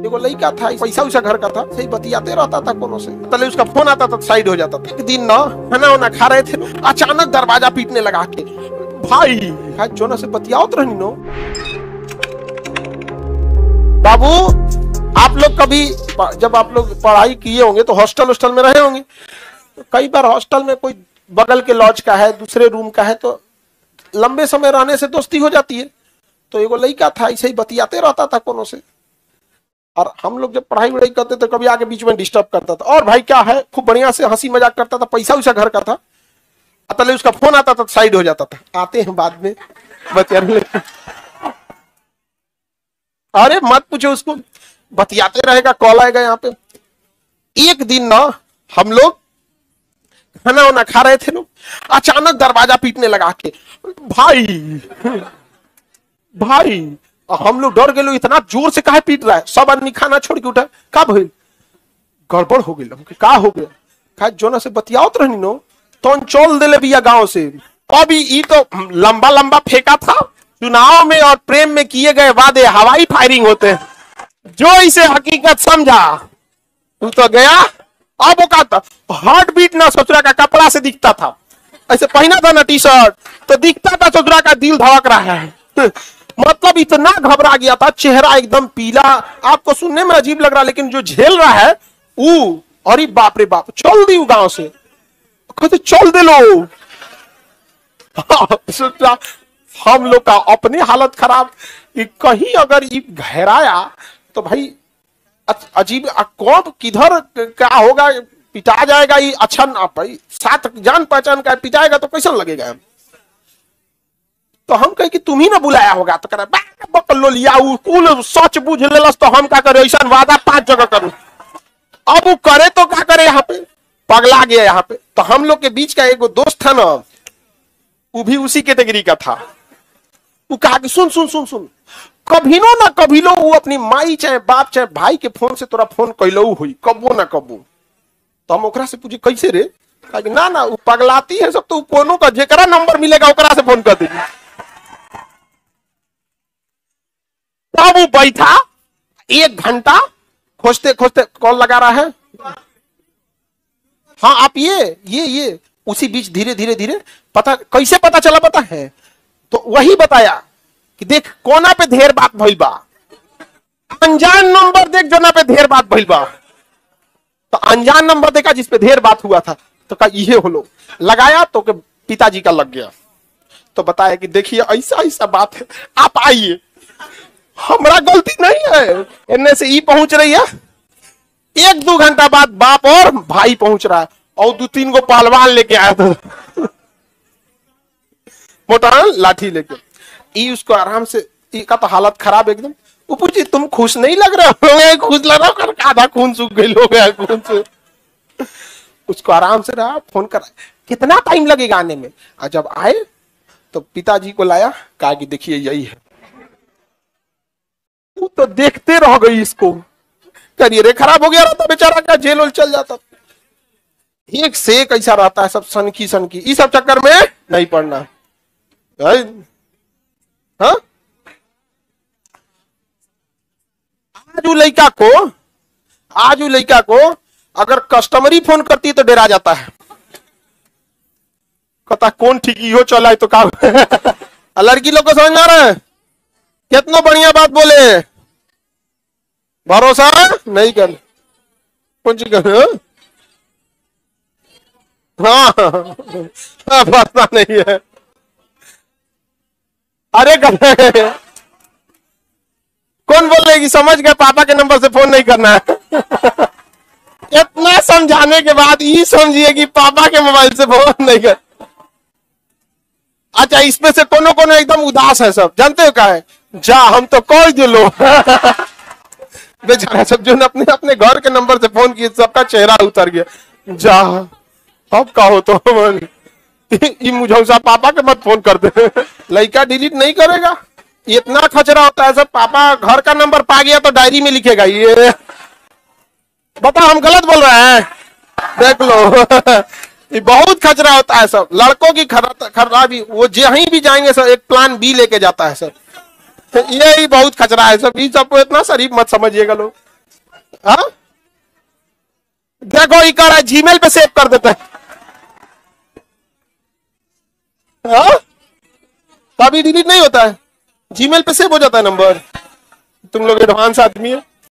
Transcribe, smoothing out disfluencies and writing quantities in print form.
एगो लड़का था, पैसा उसा घर का था, सही बतियाते रहता था कोनो से, तले उसका फोन आता था साइड हो जाता था। एक दिन ना खाना वाना खा रहे थे, अचानक दरवाजा पीटने लगा के, भाई जोना से बतियाओ रहनी नो। बाबू आप लोग कभी जब आप लोग पढ़ाई किए होंगे तो हॉस्टल में रहे होंगे, तो कई बार हॉस्टल में कोई बगल के लॉज का है, दूसरे रूम का है, तो लंबे समय रहने से दोस्ती हो जाती है। तो एगो लड़का था, ऐसे ही बतियाते रहता था कोनो से, और हम लोग जब पढ़ाई वढ़ाई करते तो कभी आके बीच में डिस्टर्ब करता था, और भाई क्या है खूब बढ़िया से हंसी मजाक करता था, पैसा उसा घर का था, तले उसका फोन आता था साइड हो जाता था। आते हैं बाद में बतियाने, अरे मत पूछो, उसको बतियाते रहेगा, कॉल आएगा यहाँ पे। एक दिन ना हम लोग खाना वाना खा रहे थे, लोग अचानक दरवाजा पीटने लगा के, भाई हम लोग डर गए, इतना जोर से काहे पीट रहा है। सब आदमी खाना छोड़ के उठा, का भइल, गड़बड़ हो गई, का हो गया, का जोना से बतियाओत रहनी नो, तो चल देले भैया गांव से। अभी ई तो लंबा लंबा फेंका था, चुनाव में और प्रेम में किए गए वादे हवाई फायरिंग होते हैं, जो इसे हकीकत समझा तू तो गया। अब वो का हार्ट बीट ना ससुरा का कपड़ा से दिखता था, ऐसे पहना था ना टी शर्ट तो दिखता था ससुरा का दिल धड़क रहा है। मतलब इतना घबरा गया था, चेहरा एकदम पीला, आपको सुनने में अजीब लग रहा, लेकिन जो झेल रहा है वो, अरे बाप रे बाप, चल दी गांव से, कहते चल दे लो। हम लोग का अपने हालत खराब कि कहीं अगर ये घेराया तो भाई अजीब, कौन किधर क्या होगा, पिटा जाएगा ये, अच्छा ना भाई, साथ जान पहचान का पिटाएगा तो कैसा लगेगा। तो हम कहे कि तुम ही ना बुलाया होगा, तो करे बकलो लिया कुल सच बुझ लेलस, तो हम क्या करे, ऐसा वादा 5 जगह करूं। अब वो करे तो क्या करे, यहाँ पे पगला गया यहाँ पे। तो हम लोग के बीच का एक दोस्त था ना, वो भी उसी कैटेगरी का था। वो कहा कि सुन सुन सुन सुन, कभी नो ना कभी लो वो अपनी माई चाहे बाप चाहे भाई के फोन से तोरा फोन कैलो हुई, कबो ना कबो। तो हम ओकरा से पूछे कैसे रे, कहा कि ना ना वो पगलाती है सब, तो कोनो का जेकरा नंबर मिलेगा ओकरा से फोन कर देगी। तब वो बैठा 1 घंटा खोजते खोजते कॉल लगा रहा है, हाँ आप ये उसी बीच धीरे धीरे धीरे पता, कैसे पता चला पता है, तो वही बताया कि देख कोना पे ढेर बात भइल बा, अनजान नंबर देख जोना पे ढेर बात भइल बा। तो अनजान नंबर देखा जिसपे ढेर बात हुआ था, तो कहा ये हो लो, लगाया तो पिताजी का लग गया। तो बताया कि देखिए ऐसा ऐसा बात है, आप आइए, हमारा गलती नहीं है, इनमें से ई पहुंच रही है। 1-2 घंटा बाद बाप और भाई पहुंच रहा है, और 2-3 गो पहलवान लेके आया था, मोटा लाठी लेके। ई उसको आराम से, ई का तो हालत खराब एकदम। वो पूछी तुम खुश नहीं लग रहे हो, खुश लग रहा हो, आधा खून सूख गई हो गया खून से। उसको आराम से रहा, फोन करा, कितना टाइम लगेगा आने में। और जब आए तो पिताजी को लाया, कहा कि देखिए यही है। वो तो देखते रह गई इसको, करियर खराब हो गया रहता बेचारा का, जेल वेल चल जाता। एक से कैसा रहता है सब सनकी सनकी, इस सब चक्कर में नहीं पड़ना। हाँ? आज वो लड़का को अगर कस्टमर ही फोन करती है तो डरा जाता है, कहता कौन ठीक हो चला है तो का। लड़की लोग को समझ आ रहा है, कितना बढ़िया बात बोले, भरोसा नहीं कर, कौन सी कर, हाँ भरोसा नहीं है, अरे कौन बोल रहे कि समझ गए पापा के नंबर से फोन नहीं करना है। इतना समझाने के बाद ये समझिए कि पापा के मोबाइल से फोन नहीं कर। अच्छा इसमें से कोनो कोनो एकदम उदास है सब, जानते हो क्या है, जा हम तो कॉल दिलो। बेचारा सब जो अपने अपने घर के नंबर से फोन किए, सबका चेहरा उतर गया, जा अब कहो तो मुझे पापा के मत फोन कर दे। लड़का डिलीट नहीं करेगा, इतना खचरा होता है सब। पापा घर का नंबर पा गया तो डायरी में लिखेगा, ये बता हम गलत बोल रहे हैं, देख लो। ये बहुत खचरा होता है सब, लड़कों की खराबी, वो जहीं भी जाएंगे सब एक प्लान बी लेके जाता है सब। ये ही बहुत खचरा है सब, ये सबको इतना शरीफ मत समझिएगा लोग। हाँ देखो ये कर रहा है, जीमेल पे सेव कर देता है। हाँ कभी डिलीट नहीं होता है, जीमेल पे सेव हो जाता है नंबर। तुम लोग एडवांस आदमी है।